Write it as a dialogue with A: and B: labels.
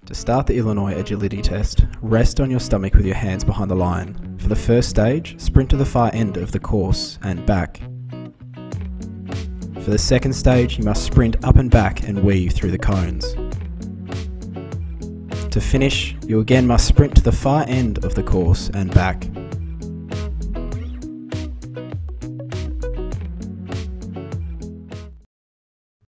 A: To start the Illinois agility test, rest on your stomach with your hands behind the line. For the first stage, sprint to the far end of the course and back. For the second stage, you must sprint up and back and weave through the cones. To finish, you again must sprint to the far end of the course and back.